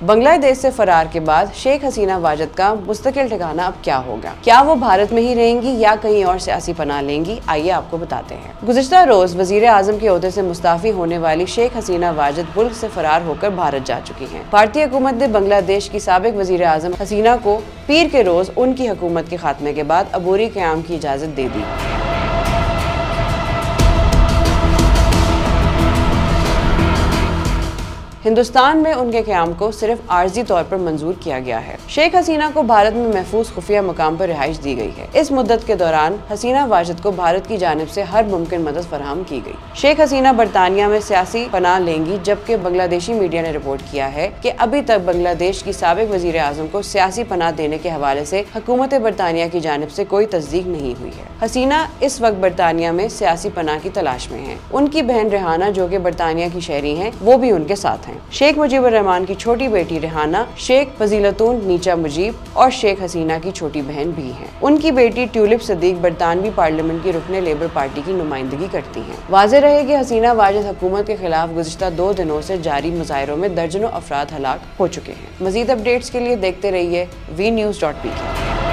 बांग्लादेश से फरार के बाद शेख हसीना वाजिद का मुस्तकिल ठिकाना अब क्या होगा? क्या वो भारत में ही रहेंगी या कहीं और सियासी पनाह लेंगी? आइए आपको बताते हैं। गुज़िश्ता रोज वजीर आजम के ओहदे से मुस्ताफी होने वाली शेख हसीना वाजिद मुल्क से फरार होकर भारत जा चुकी हैं। भारतीय हुकूमत ने बांग्लादेश की साबिक वजीर आजम हसीना को पीर के रोज उनकी हुकूमत के खात्मे के बाद अबूरी क़याम की इजाजत दे दी। हिंदुस्तान में उनके क़याम को सिर्फ आर्जी तौर पर मंजूर किया गया है। शेख हसीना को भारत में महफूज खुफिया मकाम पर रिहाइश दी गई है। इस मुद्दत के दौरान हसीना वाजिद को भारत की जानिब से हर मुमकिन मदद फराहम की गई। शेख हसीना बरतानिया में सियासी पनाह लेंगी, जबकि बांग्लादेशी मीडिया ने रिपोर्ट किया है कि अभी तक बांग्लादेश की साबिक वजीर आजम को सियासी पनाह देने के हवाले से हुकूमत बरतानिया की जानिब से कोई तस्दीक नहीं हुई है। हसीना इस वक्त बरतानिया में सियासी पनाह की तलाश में है। उनकी बहन रेहाना, जो कि बरतानिया की शहरी हैं, वो भी उनके साथ हैं। शेख मुजीबुर रहमान की छोटी बेटी रेहाना, शेख फजीलतुन नीचा मुजीब और शेख हसीना की छोटी बहन भी हैं। उनकी बेटी ट्यूलिप सदीक बरतानवी पार्लियामेंट की रुकने लेबर पार्टी की नुमाइंदगी करती हैं। वाज़ेह रहे कि हसीना वाजिद हुकूमत के खिलाफ गुज़िश्ता 2 दिनों से जारी मुजाहिरों में दर्जनों अफराद हलाक हो चुके हैं। मज़ीद अपडेट्स के लिए देखते रहिए VNews.pk।